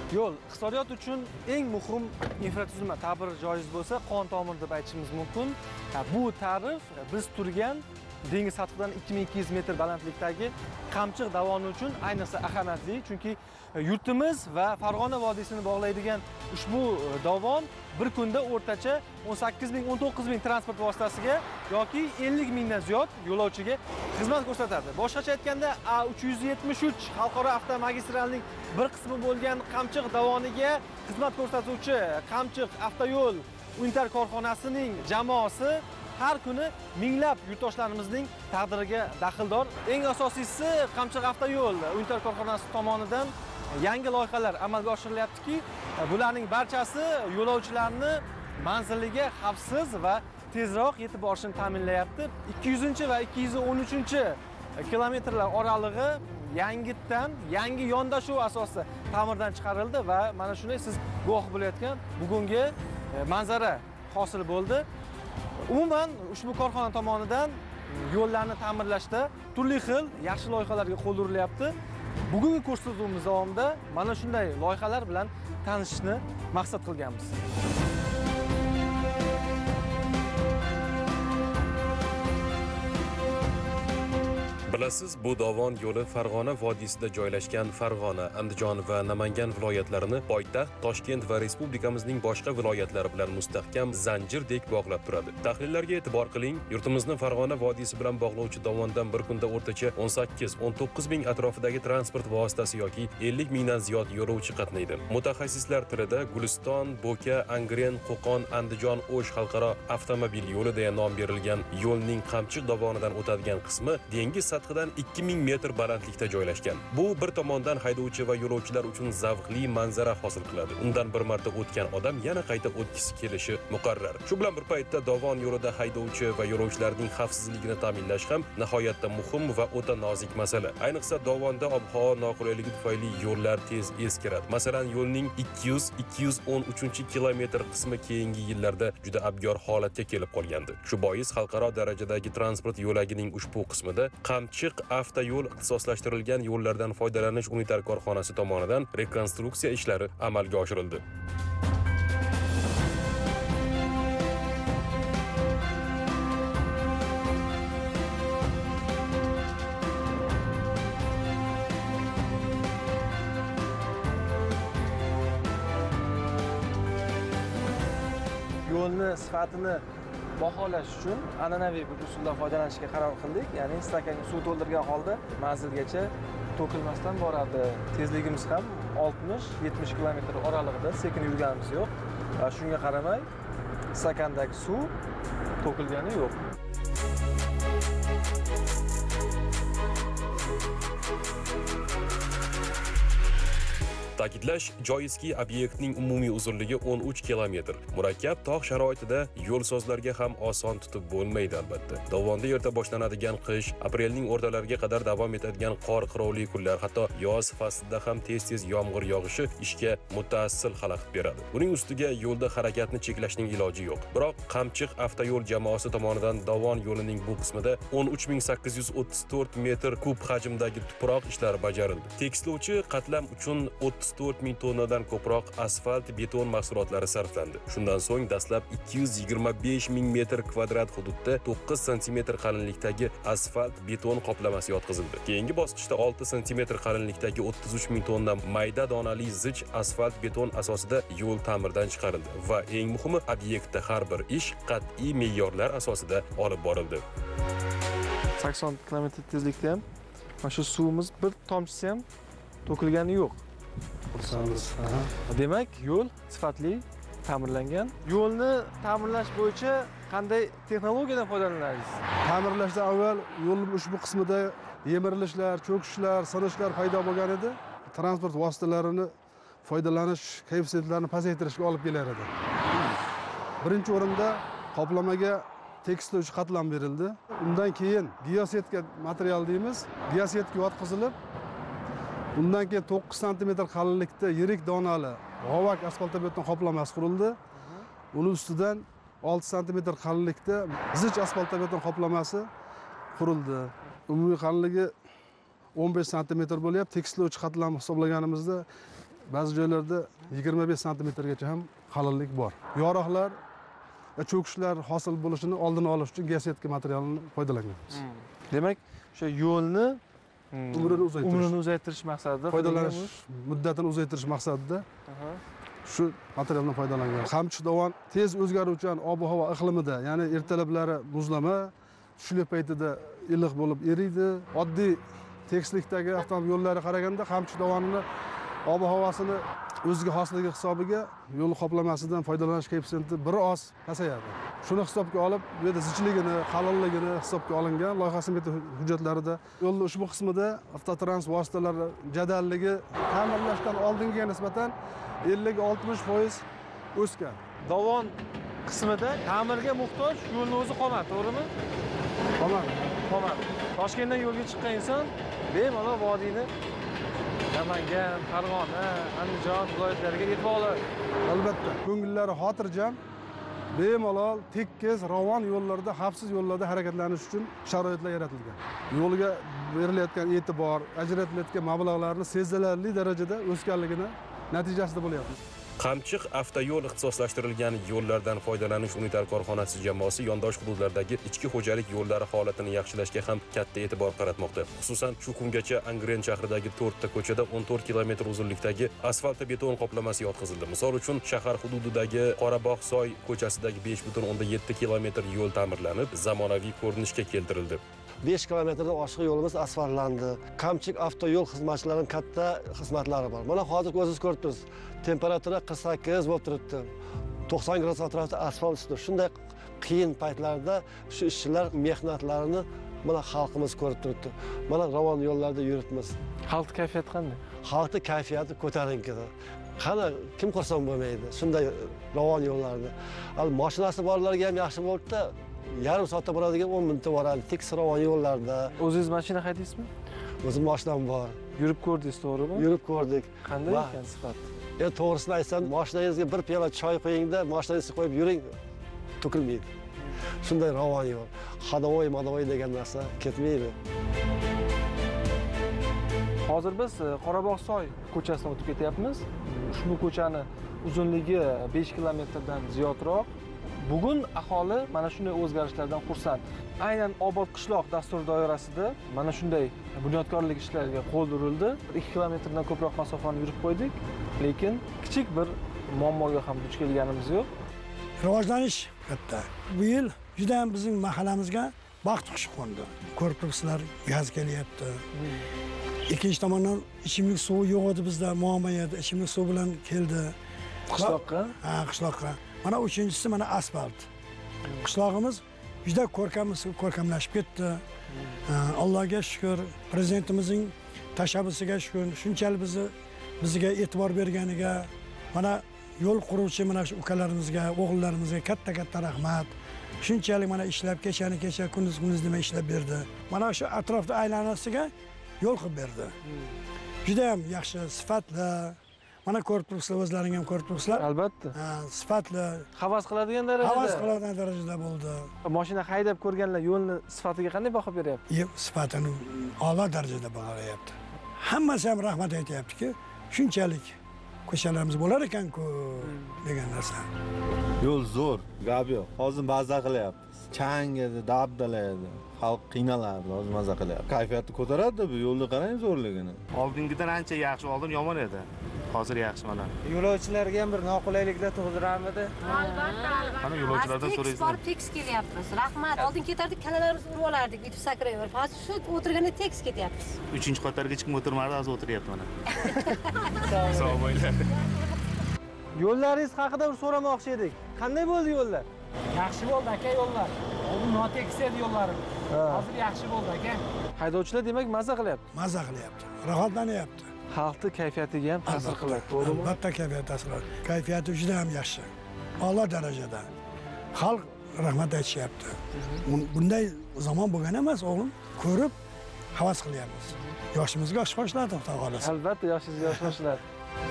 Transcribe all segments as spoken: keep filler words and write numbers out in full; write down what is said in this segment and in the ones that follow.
Yo'l iqtisodiyot uchun eng muhim infratuzilma ta'biri joiz bo'lsa, qon tomiri deb aytishimiz mumkin. Bu ta'rif biz turgan dengiz sathidan ikki ming ikki yuz metr balandlikdagi Qamchiq dovoni uchun ayniqsa ahamiyatli, chunki yurtimiz va Farg'ona vodiysini bog'laydigan ushbu dovon bir kunda o'rtacha o'n sakkiz ming o'n to'qqiz ming transport vositasiga yoki ellik mingdan ziyod yo'lovchiga xizmat ko'rsatadi. Boshqacha aytganda, A uch yuz yetmish uch xalqaro avtomagistralning bir qismi bo'lgan Qamchiq dovoniga xizmat ko'rsatuvchi Qamchiq avtoyo'l Untar korxonasining jamoasi har kuni minglab yurtdoshlarimizning taqdiriga daxldor. Eng asosiysi, Qamchiq avtoyo'l Untar korxonasi tomonidan yangi loyihalar amalga oshirilyaptiki, bularning barchasi yo'lovchilarni manziliga xavfsiz va tezroq yetib borishini ta'minlayapti. ikki yuz va ikki yuz o'n uchinchi kilometrlar oralig'i yangitdan, yangi yondashuv asosida ta'mirdan chiqarildi va mana shunday siz guvoh bo'layotgan bugungi manzara hosil bo'ldi. Umuman ushbu korxona tomonidan yo'llarni ta'mirlashda turli xil yaxshi loyihalarga qo'l urilyapti. Bugungi ko'rsatuvimiz davomida mana shunday loyihalar bilan tanishishni maqsad qilganmiz. Bilasiz, bu dovon yo'li Farg'ona vodiysida joylashgan Farg'ona, Andijon va Namangan viloyatlarini poytaxt Toshkent va respublikamizning boshqa viloyatlari bilan mustahkam zanjirdek bog'lab turadi. Tahlillarga e'tibor qiling, yurtimizni Farg'ona vodiysi bilan bog'lovchi dovondan bir kunda o'rtacha o'n sakkiz o'n to'qqiz ming atrofidagi transport vositasi yoki ellik mingdan ziyod yo'lovchi qatnaydi. Mutaxassislar tilida Guliston, Bo'ka, Angren, Qo'qon, Andijon, O'sh xalqaro avtomobil yo'li deya nom berilgan yo'lning Qamchiq dovonidan o'tadigan qismi dengiz sathidan ikki ming metr balandlikda joylashgan. Bu bir tomondan haydovchi va yo'lovchilar uchun zavqli manzara hosil qiladi. Undan bir marta o'tgan odam yana qayta o'tgisi kelishi muqarrar. Shu bilan bir paytda dovon yo'lida haydovchi va yo'lovchilarning xavfsizligini ta'minlash ham nihoyatda muhim va o'ta nozik masala. Ayniqsa dovonda ob-havo noqullayligi tufayli yo'llar tez eskiradi. Masalan, yo'lning ikki yuz ikki yuz o'n uchinchi kilometr qismi keyingi yillarda juda abgor holatga kelib qolgandi. Shu bois xalqaro darajadagi transport yo'lagining ushbu qismida Qamchiq avtoyo'l ixtisoslashtirilgan yo'llardan foydalanish unitar korxonasi tomonidan rekonstruksiya ishlari amalga oshirildi. Yo'lni sifatini baholash uchun an'anaviy bir usuldan foydalanishga qaror qildik. Ya'ni stakanga suv to'ldirgan holda manzilgacha to'kilmasdan boradi. Tezligimiz ham oltmish yetmish kilometr oralig'ida, sekin yurganimiz yo'q. Shunga qaramay, stakandagi suv to'kilgani yo'q. Ta'kidlash joizki, obyektning umumiy uzunligi o'n uch kilometr. Murakkab tog' sharoitida yo'lsozlarga ham oson tutib bo'lmaydi albatta. Dovonda erta boshlanadigan qish, aprelning o'rtalariga qadar davom etadigan qor qirovli kunlar, hatto yoz faslida ham tez-tez yomg'ir yog'ishi ishga mutassil xalaqit beradi. Buning ustiga yo'lda harakatni cheklashning iloji yo'q. Biroq Qamchiq avtoyo'l jamoasi tomonidan dovon yo'lining bu qismida o'n uch ming sakkiz yuz o'ttiz to'rt metr kub hajmdagi tuproq ishlari bajarildi. Tekislovchi qatlam uchun o'ttiz to'rt ming tonnadan ko'proq asfalt, beton mahsulotlari sarflandi. Shundan so'ng dastlab ikki yuz yigirma besh ming metr kvadrat hududda to'qqiz santimetr qalinlikdagi asfalt, beton qoplamasi yotqizildi. Keyingi bosqichda olti santimetr qalinlikdagi o'ttiz uch ming tonna mayda donali zich asfalt, beton asosida yo'l ta'mirdan chiqarildi va eng muhimi, obyektda har bir ish qat'iy me'yorlar asosida olib borildi. sakson kilometr tezlikda ham mana shu suvimiz bir tomchisi ham to'kilgani yo'q. Demak, yo'l sifatli ta'mirlangan. Yo'lni ta'mirlash bo'yicha qanday texnologiyadan foydalanasiz? Ta'mirlashdan avval yo'lning ushbu qismida yemirilishlar, cho'kishlar, sinishlar paydo bo'lgan edi. Transport vositalarini foydalanish koeffitsiyentlarini pasaytirishga olib kelar edi. Birinchi o'rinda qoplamaga tekislovchi qatlam berildi. Undan keyin geosetka material deymiz, geosetka yotqizilib, undan keyin to'qqiz santimetr qalinlikda yirik donali g'ovak asfaltobeton qoplamasi qurildi. Uning ustidan olti santimetr qalinlikda zich asfaltobeton qoplamasi qurildi. Umumiy qalinligi o'n besh santimetr bo'lyapti. Tekislovchi qatlam hisoblaganimizda ba'zi joylarda yigirma besh santimetrgacha ham qalinlik bor. Yoriqlar va cho'kishlar hosil bo'lishini oldini olish uchun geosetka materialini foydalanamiz. Demak, o'sha yo'lni umrini uzaytirish, umrini uzaytirish maqsadida foydalanish muddatini uzaytirish maqsadida shu materialdan foydalangan. Qamchiq dovon tez o'zgaruvchan ob-havo iqlimida, ya'ni ertalablari muzlama, tushlik paytida iliq bo'lib eriydi. Oddiy tekislikdagi avtomobil yo'llariga qaraganda Qamchiq dovonini ob-havosini o'ziga xosligi hisobiga yo'l qoplamasidan foydalanish koeffitsiyenti biroz pasayadi. Shuni hisobga olib, bu yerda zichligini, qalinligini hisobga olingan loyiha smeta hujjatlarida yo'lning ushbu qismida avtotrans vositalari jadalligi ta'mirlashdan oldingiga nisbatan ellik oltmish foiz o'sgan. Dovon qismida ta'mirga muhtoj yo'lning o'zi qolmadi, to'g'rimi? Qolmadi. Qolmadi. Toshkentdan yo'lga chiqqan inson bemalol vodiyni Namangan, Farg'ona, Andijon viloyatlariga yetib oladi. Albatta, ko'ngillari xotirjam, bemalol, tekis, ravon yo'llarda, xavfsiz yo'llarda harakatlanish uchun sharoitlar yaratilgan. Yo'lga berilayotgan e'tibor, ajratilayotgan mablag'larni sezilarli darajada o'sganligini natijasida bo'lyapti. Qamchiq avtoyo'l ixtisoslashtirilgan yo'llardan foydalanish unitar korxonasi jamoasi yondosh hududlardagi ichki xo'jalik yo'llari holatini yaxshilashga ham katta e'tibor qaratmoqda. Xususan, shu kungacha Angren shahridagi to'rtta ko'chada o'n to'rt kilometr uzunlikdagi asfalt beton qoplamasi yotqizildi. Misol uchun, shahar hududidagi Qorabog' soy ko'chasidagi besh butun o'ndan yetti kilometr yo'l ta'mirlanib, zamonaviy ko'rinishga keltirildi. besh kilometrdan oshiq yo'limiz asfaltlandi. Qamchiq avtoyo'l xizmatchilarining katta xizmatlari bor. Mana hozir o'zingiz ko'rib turibsiz. Temperatura qirq sakkiz bo'lib turibdi. to'qson gradus atrofida asfalt ustida. Shunday qiyin paytlarda shu ishchilar mehnatlarini mana xalqimiz ko'rib turibdi. Mana ravon yo'llarda yuribmiz. Xalq kayfiyati qanday? Xalqning kayfiyati ko'tarinki. Qani kim xursand bo'lmaydi shunday ravon yo'llarda. Al mashinasi borlarga ham yaxshi bo'ldi-da. Yarim soatda boradigan o'n minutda boradi. Tekis ravon yo'llarda. O'zingiz mashina haydaysizmi? O'zim mashinam bor. Yurib ko'rdingiz, to'g'rimi? Yurib ko'rdik. Qanday ekan sifat? E to'g'risini aytsam, mashinangizga bir piyola choy qo'yingda, mashinangizga qo'yib yuring, to'kilmaydi. Shunday ravon yo'l. Hadovoy, madovoy degan narsa ketmaydi. Hozir biz Qorabog' soy ko'chasidan o'tib ketyapmiz. Ushbu ko'chani uzunligi besh kilometrdan ziyodroq. Bugun aholi mana shunday o'zgarishlardan xursand. Aynan Obod qishloq dasturi doirasida mana shunday bunyodkorlik ishlariga qo'l urildi. ikki kilometrdan ko'proq masofani yurib qo'ydik, lekin kichik bir muammoga ham duch kelganimiz yo'q. Rivojlanish katta. Bu yil juda ham bizning mahallamizga baxt qushi qo'ndi. Ko'rib turibsizlar, gaz kelyapti. Ikkinchi tomondan ichimlik suvi yo'q edi bizda, muammo edi. Ichimlik suvi bilan keldi. Qishloqqa? Ha, qishloqqa. Mana uchinchisi mana asfalt. Qishlog'imiz juda ko'rkamsiz ko'rkamlashib ketdi. Allohga shukr, prezidentimizning tashabbusiga shukr, shunchalik bizni bizga e'tibor berganiga, mana yo'l quruvchi mana shu ukalarimizga, o'g'illarimizga katta-katta rahmat. Shunchalik mana ishlab kechani kecha kunduz kunduz demay ishlab berdi. Mana shu atrofda aylanasiga yo'l qilib berdi. Juda ham yaxshi, sifatli. Mana ko'rib turibsizlar, o'zlaring ham ko'rib turibsizlar. Albatta. Ha, sifatli. Havas qiladigan darajada. Havas qiladigan darajada bo'ldi. Mashina haydab ko'rganlar yo'lni sifatiga qanday baho beryapti? Sifatini a'lo darajada baholayapti. Hammasi ham rahmat aytayaptiki, shunchalik ko'chalarimiz bo'lar ekan-ku degan narsa. Yo'l zo'r, gap yo'q. Hozir maza qilyapmiz. Chang edi, dabdala edi. Xalq qiynalardi, hozir maza qilyapti. Kayfiyatni ko'taradi bu yo'lni qarang zo'rligini. Oldingidan ancha yaxshi, oldin yomon edi. Hozir yaxshi mana. Yo'lovchilarga ham bir noqulayliklar tug'dirarmidi? Albatta, albatta. Mana yo'lovchilardan so'raysizlar. Borib tekis kelyapmiz. Rahmat. Oldin ketardik, kalalarimizni urib olardik, bitib sakrayverib. Hozir shu o'tirganda tekis ketyapmiz. uchinchi qatorga hech kim o'tirmadi, hozir o'tiryapti mana. Sog' bo'linglar. Yo'llaringiz haqida bir so'ramoqchi edik. Qanday bo'ldi yo'llar? Yaxshi bo'ldi aka yo'llar. Oldin notekis edi yo'llarimiz. Hozir yaxshi bo'ldi aka. Haydovchilar demak maza qilyapti. Maza qilyapti. Rohatlanyapti. Xalqni kayfiyatiga ham ta'sir qiladi, to'g'rimi? Albatta kayfiyat ta'sir qiladi. Kayfiyati juda ham yaxshi. A'lo darajada. Xalq rahmat aytishyapti. Bunday zamon bo'lgan emas, o'g'lim. Ko'rib havas qilyapmiz. Yoshimizga yosh qo'shiladi, xudo xolasa. Albatta, yoshingizga yosh qo'shiladi.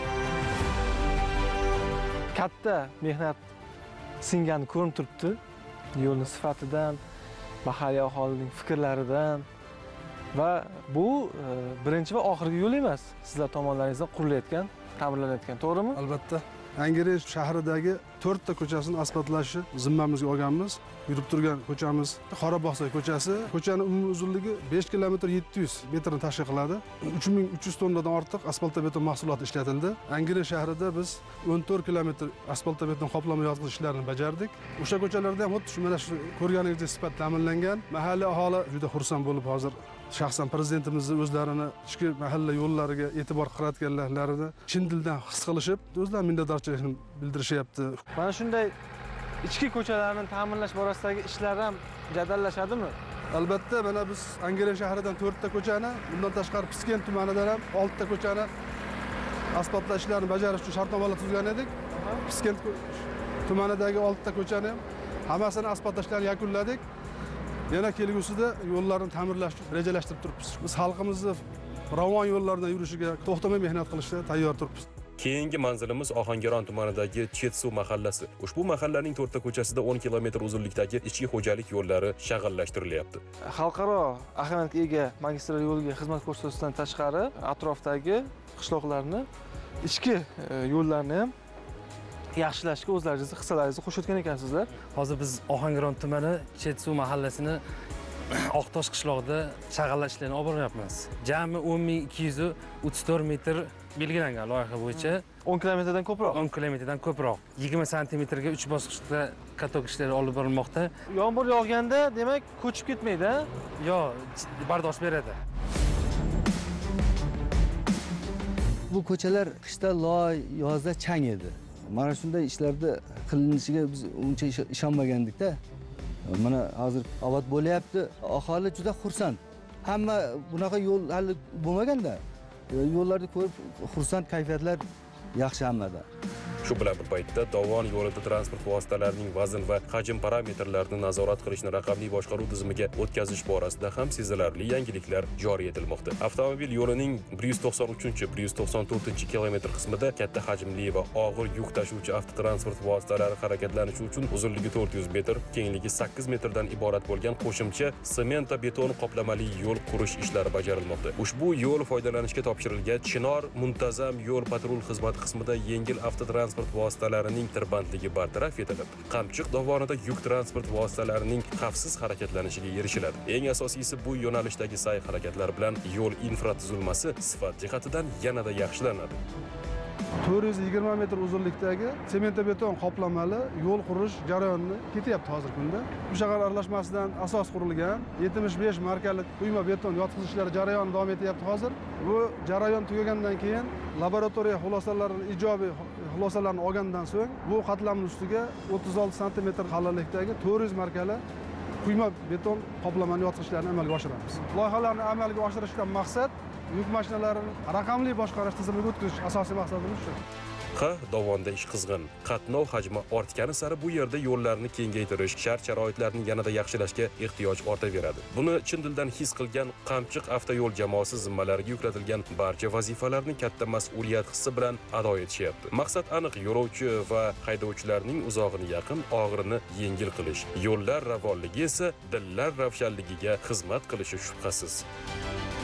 Katta mehnat singani ko'rinib turibdi. Yo'lning sifatidan, mahalliy aholining fikrlaridan va bu birinchi va oxirgi yo'l emas. Sizlar tomonlaringizdan qurilayotgan ta'mirlanayotgan, to'g'rimi? Albatta. Angren shahridagi to'rtta ko'chasini asfaltlashni zimmamizga olganmiz. Yurib turgan ko'chamiz Qorabog'soy ko'chasi. Ko'chaning umumiy uzunligi besh kilometr yetti yuz metrni tashkil qiladi. uch ming uch yuz tonnadan ortiq asfaltobeton mahsuloti ishlatildi. Angren shahrida biz o'n to'rt kilometr asfaltobeton qoplama yotqizish ishlarini bajardik. O'sha ko'chalarda ham xuddi shu mana shu ko'rganingizdek sifat ta'minlangan. Mahalliy aholi juda xursand bo'lib hozir shaxsan prezidentimizni o'zlarini ichki mahalla yo'llariga e'tibor qaratganlarini chin dildan his qilishib, o'zlari minnatdorchilikni bildirishyapti. Mana shunday ichki ko'chalarni ta'minlash borasidagi ishlar ham jadallashadimi? Albatta, mana biz Angren shahridan to'rtta ko'chani, bundan tashqari Piskent tumanidan ham oltita ko'chani asfaltlash ishlarini bajarish uchun shartnomalar tuzgan edik. Piskent tumanidagi oltita ko'chani hammasini asfaltlashlarini yakunladik. Yana kelgusida yo'llarni ta'mirlash rejalashtirib turibmiz. Biz xalqimizni ravon yo'llardan yurishiga to'xtamay mehnat qilishga tayyor turibmiz. Keyingi manzilimiz Ohangaron tumanidagi Chetsuv mahallasi. Ushbu mahallaning to'rtta ko'chasida o'n kilometr uzunlikdagi ichki xo'jalik yo'llari shag'allashtirilyapti. Xalqaro ahamiyatga ega magistral yo'lga xizmat ko'rsatishdan tashqari, atrofdagi qishloqlarni, ichki yo'llarni ham yaxshilashga o'zlaringizni hissalaringizni qo'shayotgan ekansizlar. Hozir biz Ohangaron tumani Chetsuv mahallasini Oqtosh qishlog'ida shag'allash ishlarini olib boryapmiz. Jami o'n ming ikki yuz o'ttiz to'rt metr belgilangan loyiha bo'yicha. o'n kilometrdan ko'proq. o'n kilometrdan ko'proq. yigirma santimetrga uch bosqichda katok ishlari olib borilmoqda. Yomg'ir yog'ganda, demak, ko'chib ketmaydi-a? Yo'q, bardosh beradi. Bu ko'chalar qishda loy, yozda chang edi. Mana shunday ishlarda qilinishiga biz uncha ishonmagandik-da. Mana hozir obod bo'lyapti. Aholi juda xursand. Hamma bunaqa yo'l hali bo'lmaganda. Yo'llarni ko'rib xursand kayfiyatlar yaxshi hammada. Shu bilan bir paytda Dovon yo'lida transport vositalarining vazn va hajm parametrlarini nazorat qilishni raqamli boshqaruv tizimiga o'tkazish borasida ham sezilarli yangiliklar joriy etilmoqda. Avtomobil yo'lining bir yuz to'qson uchinchi bir yuz to'qson to'rtinchi kilometr qismida katta hajmli va og'ir yuk tashuvchi avtotransport vositalari harakatlanishi uchun uzunligi to'rt yuz metr, kengligi sakkiz metrdan iborat bo'lgan qo'shimcha sementa beton qoplamali yo'l qurish ishlari bajarilmoqda. Ushbu yo'l foydalanishga topshirilgan Chinor muntazam yo'l patrul xizmat qismida yengil avtotransport vositalarining tirbandligi bartaraf etilib, Qamchiq dovonida yuk transport vositalarining xavfsiz harakatlanishiga erishiladi. Eng asosiysi bu yo'nalishdagi sa'y-harakatlar bilan yo'l infratuzilmasi sifat jihatidan yanada yaxshilanadi. to'rt yuz yigirma metr uzunlikdagi semento-beton qoplamali yo'l qurish jarayoni ketyapti hozirgi kunda. Bu shahar aralashmasidan asos qurilgan yetmish besh markali quyma beton yotqizishlari jarayoni davom etyapti hozir. Bu jarayon tugagandan keyin laboratoriya xulosalarini ijobiy xulosalarni olgandan so'ng bu qatlamning ustiga o'ttiz olti santimetr qalinlikdagi to'rt yuz markali quyma beton qoplamani yotqizishlarini amalga oshiramiz. Loyihalarni amalga oshirishdan maqsad yuk mashinalarini raqamli boshqarish tizimiga o'tkazish asosiy maqsadimiz shu. Ha, dovonda ish qizg'in. Qatnov hajmi ortgani sari bu yerda yo'llarni kengaytirish, shart-sharoitlarni yanada yaxshilashga ehtiyoj ortaveradi. Buni chin dildan his qilgan Qamchiq avtoyo'l jamoasi zimmalariga yuklatilgan barcha vazifalarni katta mas'uliyat hissi bilan ado etishyapti. Maqsad aniq: yo'lovchi va haydovchilarning uzog'ini yaqin, og'irini yengil qilish. Yo'llar ravonligi esa dillar ravshanligiga xizmat qilishi shubhasiz.